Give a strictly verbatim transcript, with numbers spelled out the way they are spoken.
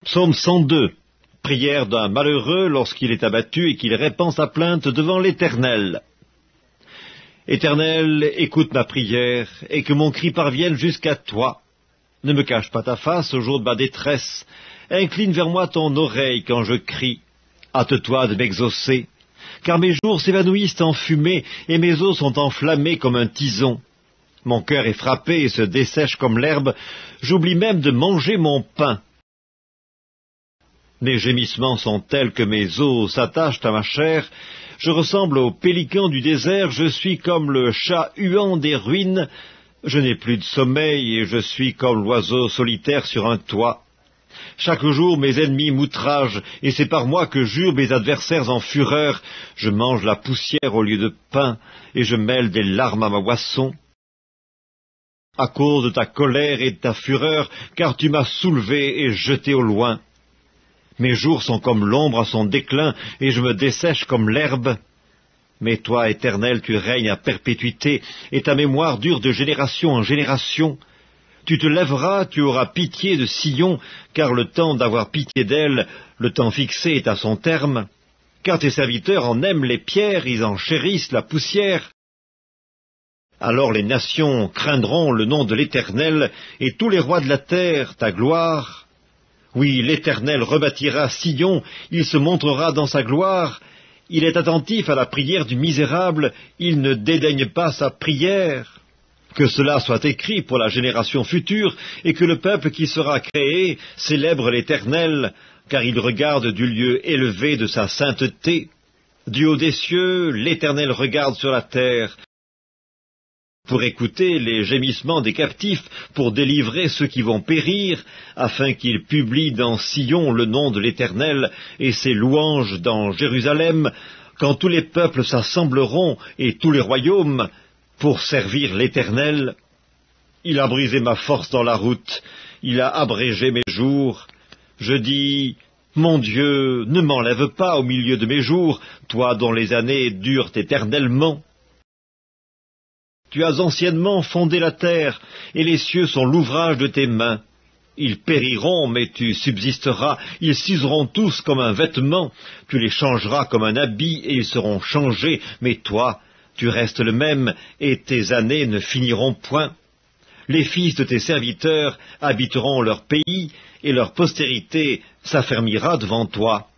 Psaume cent deux. Prière d'un malheureux lorsqu'il est abattu et qu'il répand sa plainte devant l'Éternel. Éternel, écoute ma prière, et que mon cri parvienne jusqu'à toi. Ne me cache pas ta face au jour de ma détresse. Incline vers moi ton oreille quand je crie. Hâte-toi de m'exaucer, car mes jours s'évanouissent en fumée, et mes os sont enflammés comme un tison. Mon cœur est frappé et se dessèche comme l'herbe, j'oublie même de manger mon pain. Mes gémissements sont tels que mes os s'attachent à ma chair, je ressemble au pélican du désert, je suis comme le chat huant des ruines, je n'ai plus de sommeil et je suis comme l'oiseau solitaire sur un toit. Chaque jour mes ennemis m'outragent, et c'est par moi que jurent mes adversaires en fureur. Je mange la poussière au lieu de pain, et je mêle des larmes à ma boisson. À cause de ta colère et de ta fureur, car tu m'as soulevé et jeté au loin. Mes jours sont comme l'ombre à son déclin, et je me dessèche comme l'herbe. Mais toi, Éternel, tu règnes à perpétuité, et ta mémoire dure de génération en génération. Tu te lèveras, tu auras pitié de Sion, car le temps d'avoir pitié d'elle, le temps fixé est à son terme. Car tes serviteurs en aiment les pierres, ils en chérissent la poussière. Alors les nations craindront le nom de l'Éternel, et tous les rois de la terre ta gloire. Oui, l'Éternel rebâtira Sion, il se montrera dans sa gloire. Il est attentif à la prière du misérable, il ne dédaigne pas sa prière. Que cela soit écrit pour la génération future, et que le peuple qui sera créé célèbre l'Éternel, car il regarde du lieu élevé de sa sainteté. Du haut des cieux, l'Éternel regarde sur la terre, pour écouter les gémissements des captifs, pour délivrer ceux qui vont périr, afin qu'il publie dans Sion le nom de l'Éternel et ses louanges dans Jérusalem, quand tous les peuples s'assembleront et tous les royaumes, pour servir l'Éternel. Il a brisé ma force dans la route, il a abrégé mes jours. Je dis, mon Dieu, ne m'enlève pas au milieu de mes jours, toi dont les années durent éternellement. Tu as anciennement fondé la terre, et les cieux sont l'ouvrage de tes mains. Ils périront, mais tu subsisteras, ils s'useront tous comme un vêtement, tu les changeras comme un habit, et ils seront changés, mais toi, tu restes le même, et tes années ne finiront point. Les fils de tes serviteurs habiteront leur pays, et leur postérité s'affermira devant toi.